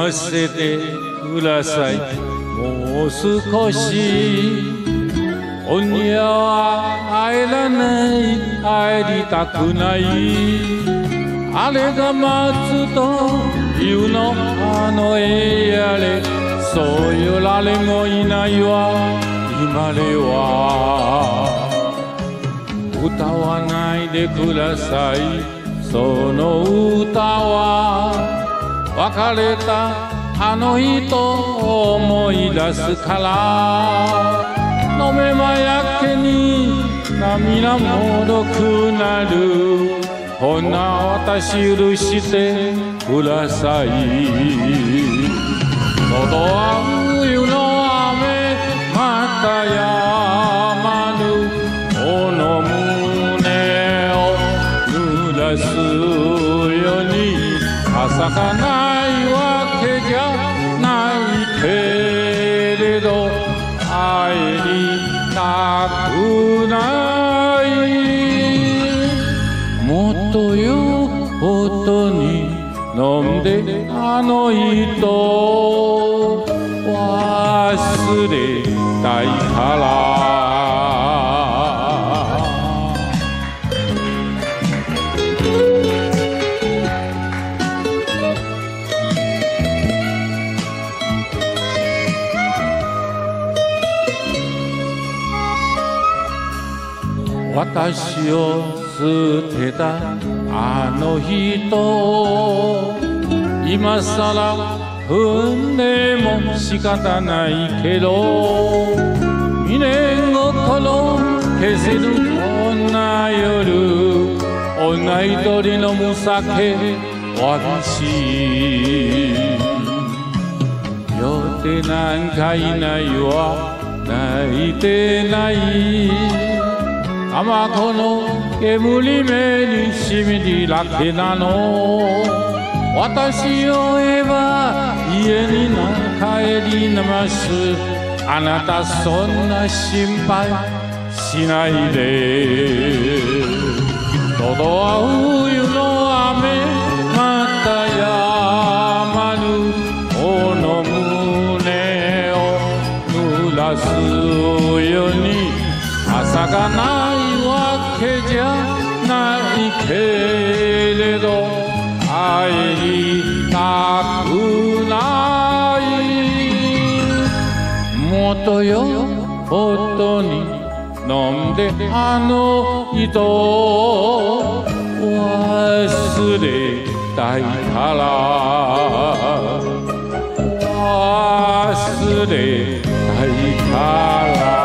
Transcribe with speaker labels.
Speaker 1: ませてください。もう少し今夜は帰らない帰りたくない。あれが待つというのあの絵やれ。そういう誰もいないわ今では。歌わないでください。その歌は別れたあの人を思い出すから。飲めばやけに涙もろくなる。こんな私許してください。外は冬の雨また止まぬ。この胸を濡らすように朝がないわけじゃないけれど帰りたくない。もっとよほどに飲んであの人忘れたいから。私を捨てたあの人今さら踏んでも仕方ないけど未練心消せるこんな夜女一人のむ酒わびし酔ってなんかいないわ泣いてない甘子の煙目にしみるだけなの。私を言えば家にの帰りなます。あなたそんな心配しないで。とどは冬の雨また止まぬ。この胸を濡らすように朝がないわけじゃないけれど帰りたくない。もっとよほどに飲んであの人忘れたいから忘れたいから